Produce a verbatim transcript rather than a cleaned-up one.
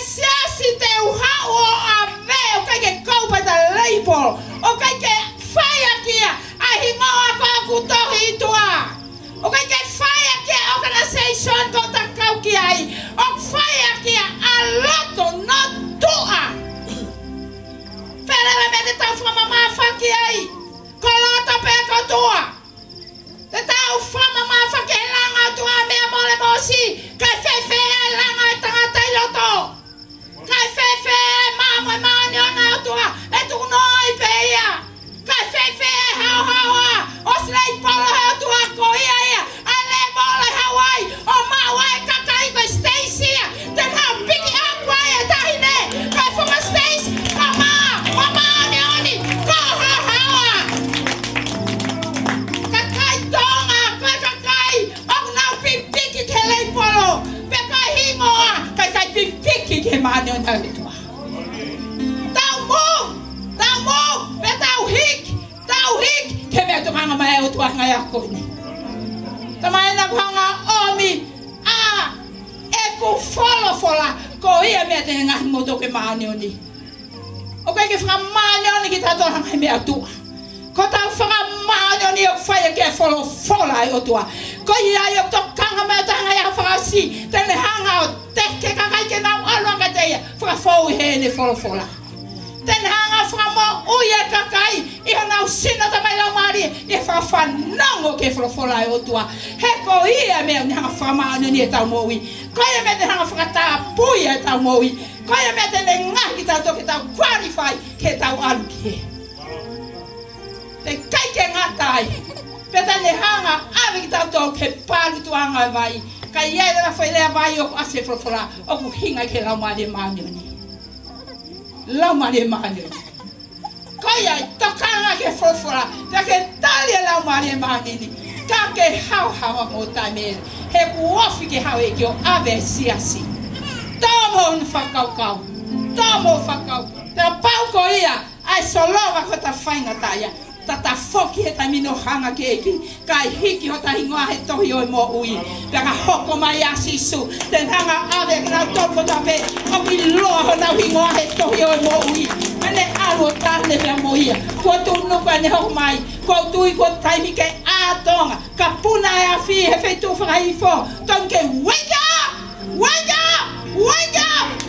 siasi te uhau o ave o kai ke kaupa ta label o kai ke fire kia a hingoa ko aku tohi tua o kai ke fire kia organization ko ta kau kia ai o fire kia a loto no tua pere me te tau fama ma fa kia ai ko loto pe ko tua te tau fama ma fa ke langa tua me mole mosi kai fe fe langa tanga tai loto kai fe fe ma mo ma ni ona tua e tu noi pe ia kai fe fe ha ha ha o slei polo ha tua ko ia ia ale mole Hawaii o ma wai ka kai ko Stacy te ha pick up wai ta hine kai for my space mama mama ni oni ko ha ha ka kai tonga ka ka kai o na pick pick ke le polo pe kai hingo kai kai pick pick ke ma ni ona tua tau mo tau mo pe tau hik tau hik ke me to hanga mai o tua ngai ako ni tamai na hanga omi a e ko follow fola ko ia me te ngai mo to ke ma ni oni o kai ke fra ma ni oni ki ta to hanga me atu ko ta fra ma ni oni o fa ke follow fola o tua ko ia yo to kanga me ta ngai fra si te le hanga o te ke ka kai ke na o lo ka te ia fra fo he ne follow fola ten hanga fra mo uia kakai i hana usina ta mai la mari i fa fa nango ke fro fola o tua he ko ia me ni hanga fra ma ni ta mo wi ko ia me te hanga fra ta puia ta mo wi ko ia me te le nga ki ta to ki ta qualify ke ta alu ki te kai ke nga tai pe ta le hanga ave ki ta to ke palu tu anga vai kai ia la fa le vai o ase fro fola o ku hinga ke la mari ma ni lau mari mani kaya tokanga ke fofora te ke talia lau mari mani ni ka ke hau hau mo tame he kuofi ke hau e ke o ave siasi tomo un fakau kau tomo fakau te pau ko ia ai solova ko ta fainga taya tata foki he tamino hanga ke eki kai hiki ho ta hingoa he tohi o mo ui peka hoko mai asisu ten hanga ave kina toko tape o mi loa ho na hingoa he tohi o mo ui ane alo tane pia mo ia ko tu nuka ne ho mai ko tui ko taimi ke atonga ka puna e a fi he feitu whakahifo tonke wake up wake up wake up